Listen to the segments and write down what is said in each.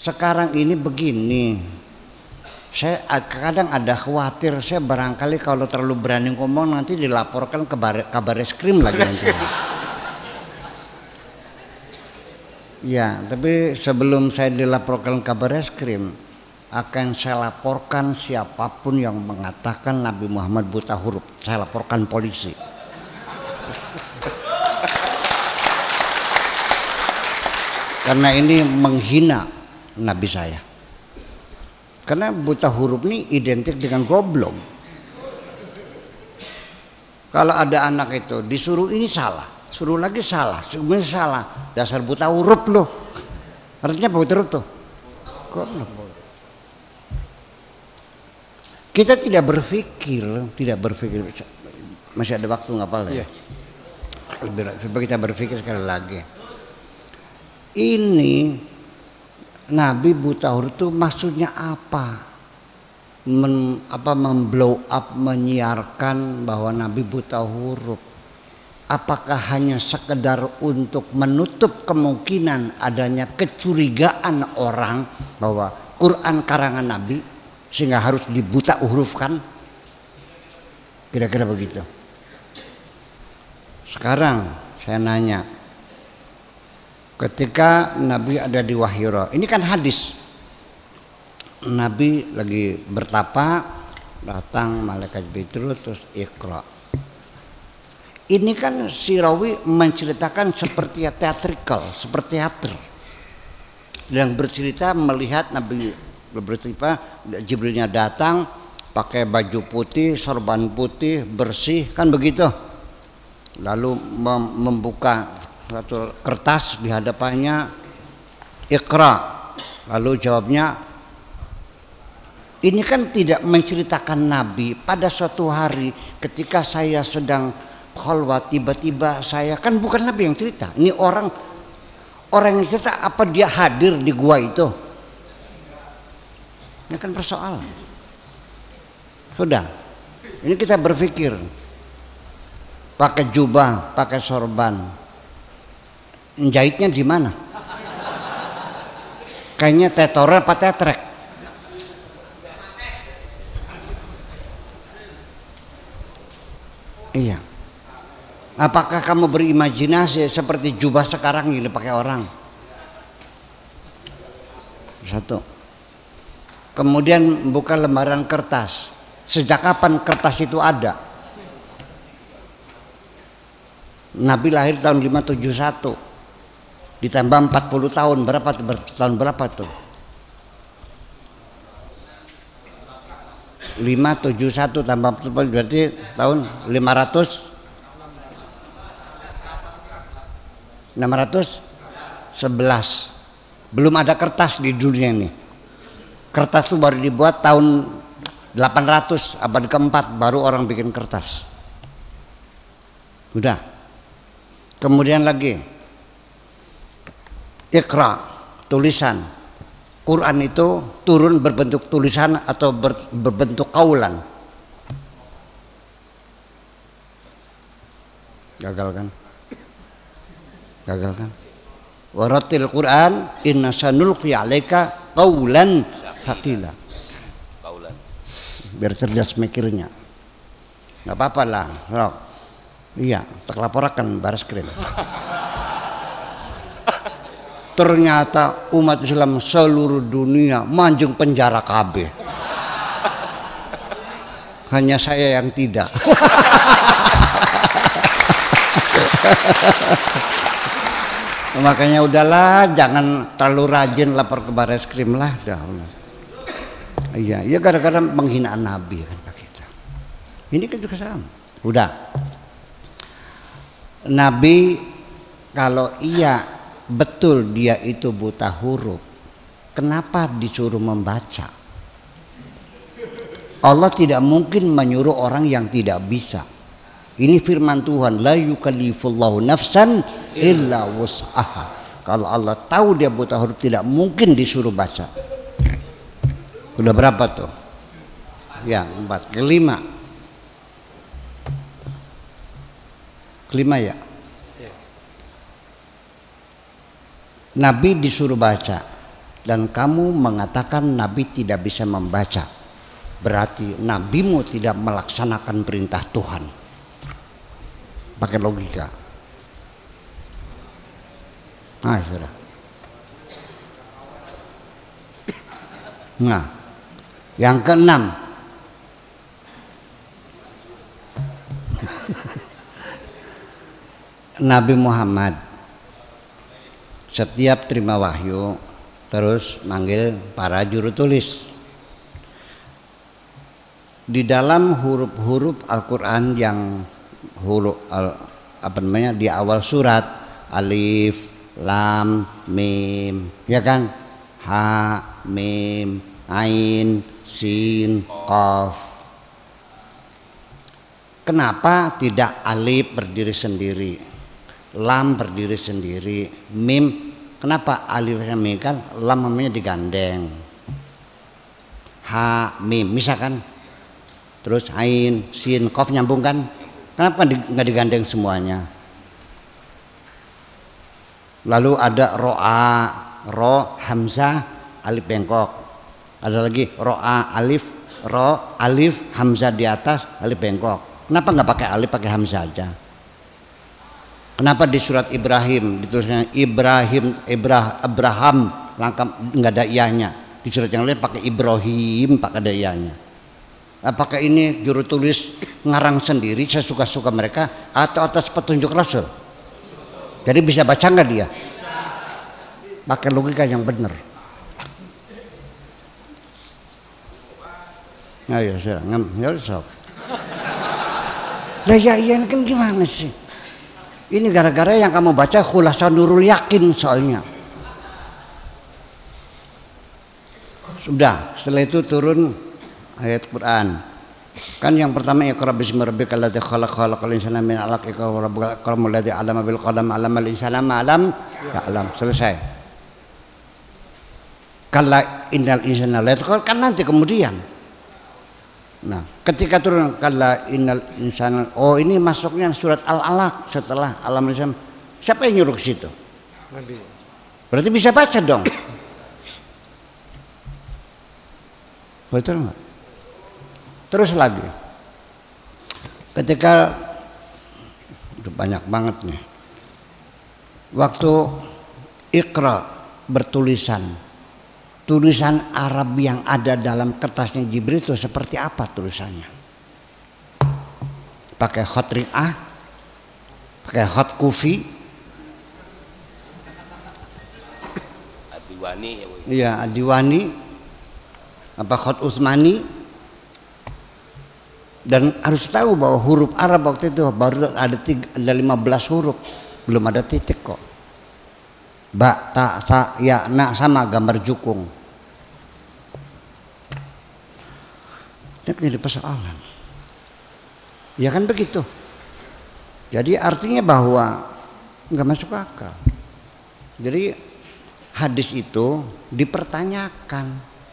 sekarang ini begini, saya kadang ada khawatir, saya barangkali kalau terlalu berani ngomong nanti dilaporkan ke kabar reskrim lagi nanti. Ya, tapi sebelum saya dilaporkan kabar reskrim, akan saya laporkan siapapun yang mengatakan Nabi Muhammad buta huruf, saya laporkan polisi. Karena ini menghina Nabi saya. Karena buta huruf ini identik dengan goblok. Kalau ada anak itu disuruh ini salah, suruh lagi salah, sebenarnya salah, dasar buta huruf loh. Artinya buta huruf tuh goblok. Kita tidak berpikir. Masih ada waktu nggak apa-apa ya? Coba kita berpikir sekali lagi. Ini Nabi buta huruf itu maksudnya apa? Memblow up, menyiarkan bahwa Nabi buta huruf. Apakah hanya sekedar untuk menutup kemungkinan adanya kecurigaan orang bahwa Quran karangan Nabi sehingga harus dibuta hurufkan? Kira-kira begitu. Sekarang saya nanya, ketika Nabi ada di Wahiro, ini kan hadis, Nabi lagi bertapa, datang malaikat Jibril terus Iqra. Ini kan si rawi menceritakan seperti teatrikal, seperti teater, yang bercerita melihat Nabi bercerita Jibrilnya datang pakai baju putih, sorban putih, bersih, kan begitu. Lalu membuka satu kertas di hadapannya, Iqra. Lalu jawabnya, ini kan tidak menceritakan Nabi pada suatu hari ketika saya sedang khalwat, tiba-tiba saya, kan bukan Nabi yang cerita. Ini orang yang cerita, apa dia hadir di gua itu? Ini kan persoalan. Sudah, ini kita berpikir, pakai jubah, pakai sorban, jahitnya di mana? Kayaknya tetor apa tetrek? Iya. Apakah kamu berimajinasi seperti jubah sekarang ini pakai orang? Satu. Kemudian buka lembaran kertas. Sejak kapan kertas itu ada? Nabi lahir tahun 571. Ditambah 40 tahun, tahun berapa tuh? 571 tambah 40 berarti tahun 611. Belum ada kertas di dunia ini. Kertas itu baru dibuat tahun 800 abad keempat, baru orang bikin kertas. Udah. Kemudian lagi Iqra, tulisan. Quran itu turun berbentuk tulisan atau berbentuk qaulan. Gagal kan? Waratil Quran inna sanulqi 'alaika qaulan tsaqila. Biar cerdas mikirnya. Enggak apa-apa lah, Rok. Iya, tak laporkan baris krim. Ternyata umat Islam seluruh dunia manjung penjara KB. Hanya saya yang tidak. Makanya udahlah, jangan terlalu rajin lapor ke baris krim lah. Iya, ya gara-gara penghinaan Nabi kan Pak kita. Ini kan juga sama. Udah. Nabi kalau iya betul dia itu buta huruf, kenapa disuruh membaca? Allah tidak mungkin menyuruh orang yang tidak bisa. Ini firman Tuhan, la yukallifullahu nafsan illa wus'aha. Kalau Allah tahu dia buta huruf, tidak mungkin disuruh baca. Udah berapa tuh? Ya, 4. Kelima ya. Nabi disuruh baca. dan kamu mengatakan Nabi tidak bisa membaca, berarti nabimu tidak melaksanakan perintah Tuhan. Pakai logika. Nah, sudah. Nah, yang keenam, Nabi Muhammad setiap terima wahyu terus manggil para juru tulis. Di dalam huruf-huruf Al-Quran yang huruf di awal surat, alif, lam, mim, ya kan? Ha, mim, ain, sin, qaf. Kenapa tidak alif berdiri sendiri, lam berdiri sendiri, mim? Kenapa alifnya mim kan, lam namanya digandeng, ha, mim, misalkan, terus ain, sin, qaf nyambung kan? Kenapa nggak digandeng semuanya? Lalu ada ro'a, ro, hamzah, alif bengkok. Ada lagi ro'a, alif, ro, alif, hamzah di atas, alif bengkok. Kenapa nggak pakai alif, pakai hamzah aja? Kenapa di surat Ibrahim ditulisnya Abraham, lengkap nggak ada iyahnya? Di surat yang lain pakai Ibrahim, pakai ada iyahnya. Apakah ini juru tulis ngarang sendiri sesuka-suka mereka atau atas petunjuk Rasul? Jadi bisa baca nggak dia? Pakai logika yang benar. Nah, ya sudah, ya sok. Lah ya iya kan gimana sih? Ini gara-gara yang kamu baca Khulasan Nurul Yakin soalnya. Sudah, setelah itu turun ayat Quran. Kan yang pertama Iqra bismi rabbikal ladzi khalaq khalaqal insana min 'alaq iqra wa rabbukal akramul ladzi 'allama bil qalam 'allamal insana ma lam ya'lam. Selesai. Kalla innal insana la yatqa kan nanti kemudian. Nah, ketika turun kalla innal insana, oh ini masuknya surat Al-Alaq setelah Alam Insana. Siapa yang nyuruh ke situ? Nabi. Berarti bisa baca dong. Betul enggak? Terus lagi. Ketika udah banyak banget nih. Waktu Iqra bertulisan, tulisan Arab yang ada dalam kertasnya Jibril itu seperti apa tulisannya? Pakai khat ri'ah, pakai khat kufi, Adiwani, iya Adiwani, apa khat Utsmani. Dan harus tahu bahwa huruf Arab waktu itu baru ada 15 huruf, belum ada titik kok. Ba, ta, sa, ya, na sama gambar jukung. Ini jadi persoalan. Ya kan begitu. Jadi artinya bahwa nggak masuk akal. Jadi hadis itu dipertanyakan.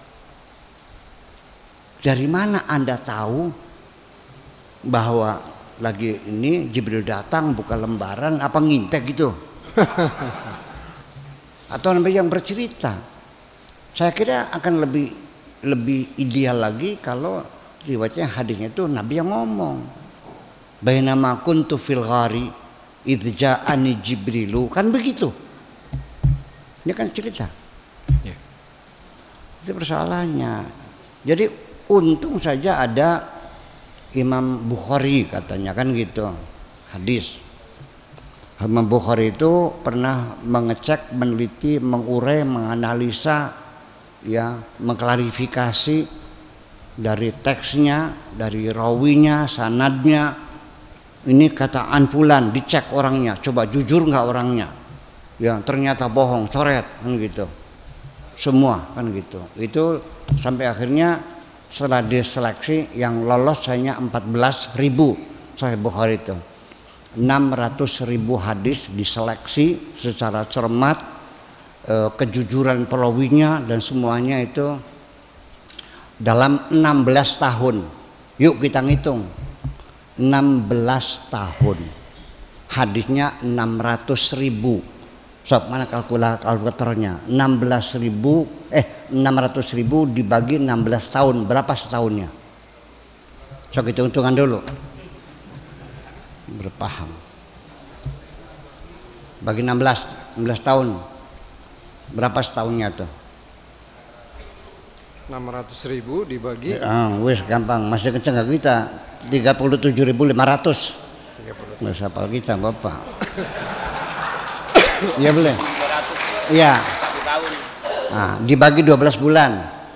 Dari mana Anda tahu bahwa lagi ini Jibril datang buka lembaran apa ngintek gitu? Atau Nabi yang bercerita? Saya kira akan lebih ideal lagi kalau riwayatnya hadisnya itu Nabi yang ngomong. Bainama kuntu fil ghari idz ja'ani Jibrilu, kan begitu. Ini kan cerita. Yeah. Itu persoalannya. Jadi untung saja ada Imam Bukhari katanya kan gitu, hadis. Imam Bukhari itu pernah mengecek, meneliti, mengurai, menganalisa, ya, mengklarifikasi dari teksnya, dari rawinya, sanadnya. Ini kata Anfulan, dicek orangnya, coba jujur nggak orangnya? Ya ternyata bohong, coret kan gitu. Semua kan gitu. Itu sampai akhirnya setelah diseleksi yang lolos hanya 14.000 Sahih Bukhari itu. 600.000 hadis diseleksi secara cermat, kejujuran perawinya dan semuanya itu dalam 16 tahun. Yuk kita ngitung. 16 tahun. Hadisnya 600.000. Sob, mana kalkulatornya? 600.000 dibagi 16 tahun, berapa setahunnya? Sok hitung-hitungan dulu. Berpaham. Bagi 16 tahun. Berapa setahunnya tuh? 600.000 dibagi. Wes gampang, masih kenceng gak kita? 37.500. Nggak hafal kita Bapak. Iya boleh. Iya. Nah, dibagi 12 bulan.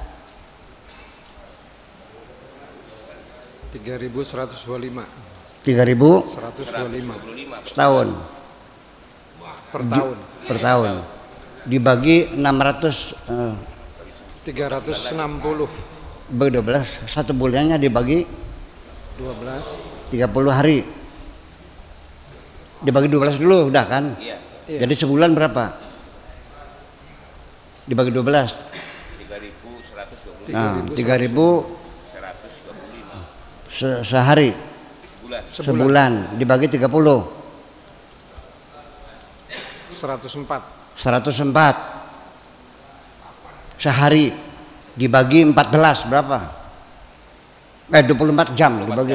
3.125. 3.125 setahun. Per tahun. Per tahun. Dibagi 600 360. Bagi 12, satu bulannya dibagi 12. 30 hari. Dibagi 12 dulu udah kan? Iya. Jadi sebulan berapa? Dibagi 12. 3.125. Nah, 3.125 sehari. Sebulan dibagi 30. 104. 104 sehari dibagi 14 berapa? 24 jam dibagi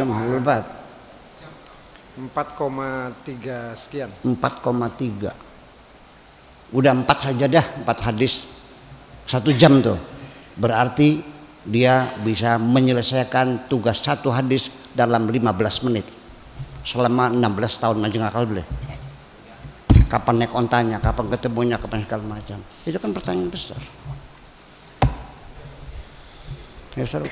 24. 4,3 sekian. 4,3. Udah 4 saja dah, 4 hadis 1 jam tuh. Berarti dia bisa menyelesaikan tugas 1 hadis dalam 15 menit. Selama 16 tahun aja ngakal boleh. Kapan naik ontanya, kapan ketemunya, kapan segala macam. Itu kan pertanyaan besar. Ya seru.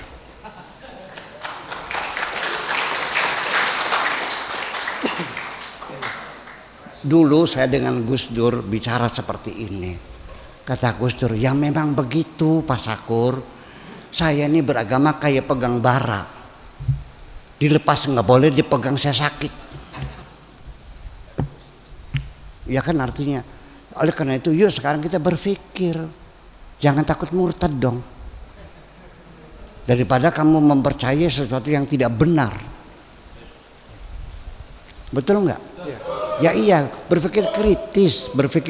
Dulu saya dengan Gus Dur bicara seperti ini. Kata Gus Dur, ya memang begitu Pak Sakur. Saya ini beragama kayak pegang bara. Dilepas nggak boleh, dipegang saya sakit. Ya kan artinya. Oleh karena itu yuk sekarang kita berpikir. Jangan takut murtad dong. Daripada kamu mempercayai sesuatu yang tidak benar. Betul nggak? Ya iya, berpikir kritis.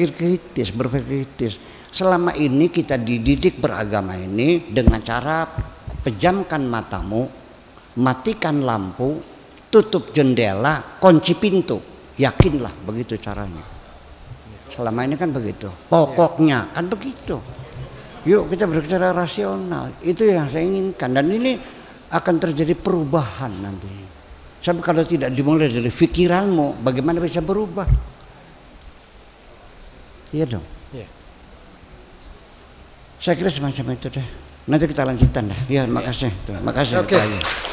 Selama ini kita dididik beragama ini dengan cara pejamkan matamu, matikan lampu, tutup jendela, kunci pintu. Yakinlah begitu caranya. Selama ini kan begitu. Pokoknya kan begitu. Yuk kita berbicara rasional. Itu yang saya inginkan. Dan ini akan terjadi perubahan nanti. Sebab kalau tidak dimulai dari pikiranmu, bagaimana bisa berubah? Iya dong. Iya. Saya kira semacam itu deh. Nanti kita lanjutkan dah. Ya, makasih. Makasih. Oke.